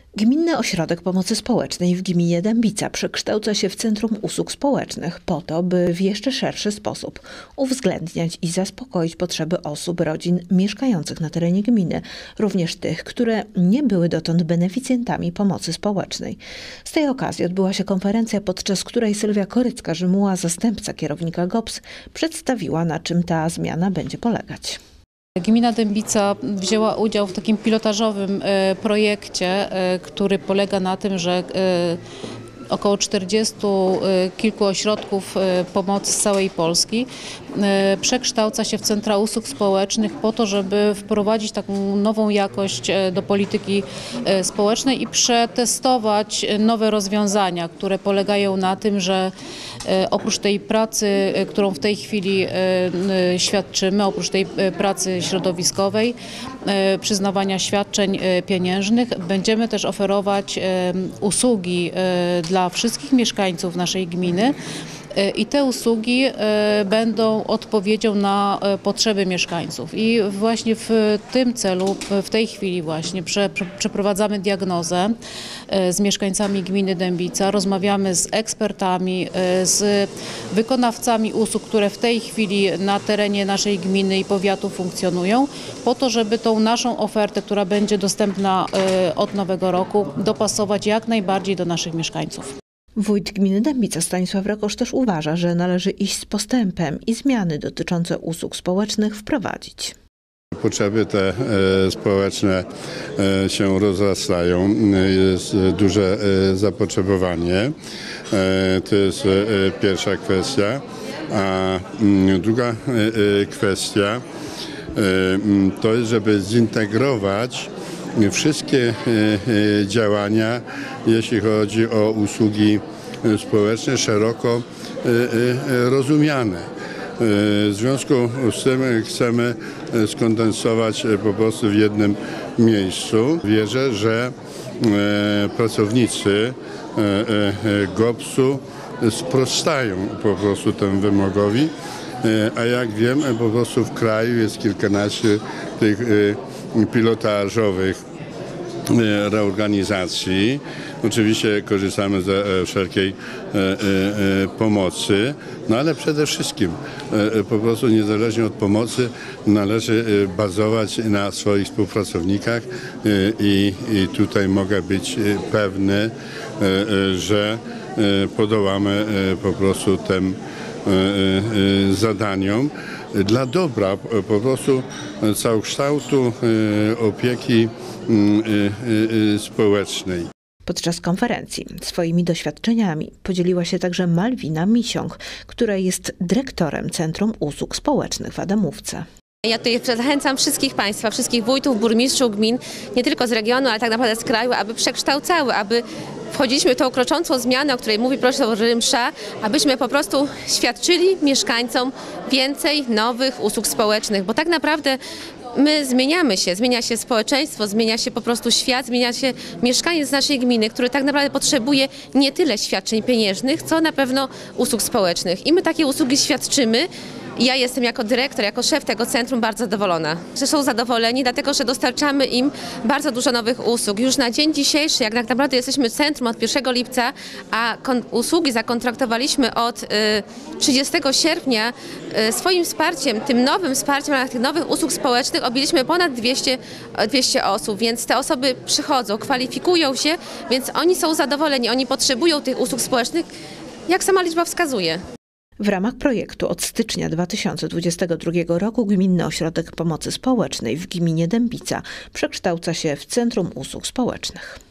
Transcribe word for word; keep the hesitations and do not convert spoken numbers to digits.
Gminny Ośrodek Pomocy Społecznej w gminie Dębica przekształca się w Centrum Usług Społecznych po to, by w jeszcze szerszy sposób uwzględniać i zaspokoić potrzeby osób, rodzin mieszkających na terenie gminy, również tych, które nie były dotąd beneficjentami pomocy społecznej. Z tej okazji odbyła się konferencja, podczas której Sylwia Korycka-Rzymuła, zastępca kierownika G O P S, przedstawiła, na czym ta zmiana będzie polegać. Gmina Dębica wzięła udział w takim pilotażowym projekcie, który polega na tym, że około czterdziestu kilku ośrodków pomocy z całej Polski przekształca się w centra usług społecznych po to, żeby wprowadzić taką nową jakość do polityki społecznej i przetestować nowe rozwiązania, które polegają na tym, że oprócz tej pracy, którą w tej chwili świadczymy, oprócz tej pracy środowiskowej, przyznawania świadczeń pieniężnych, będziemy też oferować usługi dla wszystkich mieszkańców naszej gminy. I te usługi będą odpowiedzią na potrzeby mieszkańców. I właśnie w tym celu, w tej chwili właśnie przeprowadzamy diagnozę z mieszkańcami gminy Dębica, rozmawiamy z ekspertami, z wykonawcami usług, które w tej chwili na terenie naszej gminy i powiatu funkcjonują, po to, żeby tą naszą ofertę, która będzie dostępna od nowego roku, dopasować jak najbardziej do naszych mieszkańców. Wójt gminy Dębica Stanisław Rakosz też uważa, że należy iść z postępem i zmiany dotyczące usług społecznych wprowadzić. Potrzeby te e, społeczne e, się rozrastają, jest duże e, zapotrzebowanie, e, to jest e, pierwsza kwestia, a m, druga e, e, kwestia e, to jest, żeby zintegrować wszystkie działania, jeśli chodzi o usługi społeczne, szeroko rozumiane. W związku z tym chcemy skondensować po prostu w jednym miejscu. Wierzę, że pracownicy G O P S-u sprostają po prostu temu wymogowi, a jak wiem, po prostu w kraju jest kilkanaście tych pilotażowych reorganizacji. Oczywiście korzystamy ze wszelkiej pomocy, no ale przede wszystkim po prostu niezależnie od pomocy należy bazować na swoich współpracownikach i, i tutaj mogę być pewny, że podołamy po prostu tym zadaniom dla dobra po prostu całokształtu opieki społecznej. Podczas konferencji swoimi doświadczeniami podzieliła się także Malwina Misiąg, która jest dyrektorem Centrum Usług Społecznych w Adamówce. Ja tutaj zachęcam wszystkich Państwa, wszystkich wójtów, burmistrzów gmin, nie tylko z regionu, ale tak naprawdę z kraju, aby przekształcały, aby wchodziliśmy w tą kroczącą zmianę, o której mówi profesor Rymsza, abyśmy po prostu świadczyli mieszkańcom więcej nowych usług społecznych, bo tak naprawdę my zmieniamy się, zmienia się społeczeństwo, zmienia się po prostu świat, zmienia się mieszkaniec naszej gminy, który tak naprawdę potrzebuje nie tyle świadczeń pieniężnych, co na pewno usług społecznych. I my takie usługi świadczymy. Ja jestem jako dyrektor, jako szef tego centrum bardzo zadowolona, że są zadowoleni, dlatego że dostarczamy im bardzo dużo nowych usług. Już na dzień dzisiejszy, jak tak naprawdę jesteśmy centrum od pierwszego lipca, a usługi zakontraktowaliśmy od y, trzydziestego sierpnia, y, swoim wsparciem, tym nowym wsparciem na tych nowych usług społecznych objęliśmy ponad dwieście, dwieście osób, więc te osoby przychodzą, kwalifikują się, więc oni są zadowoleni, oni potrzebują tych usług społecznych, jak sama liczba wskazuje. W ramach projektu od stycznia dwa tysiące dwudziestego drugiego roku Gminny Ośrodek Pomocy Społecznej w gminie Dębica przekształca się w Centrum Usług Społecznych.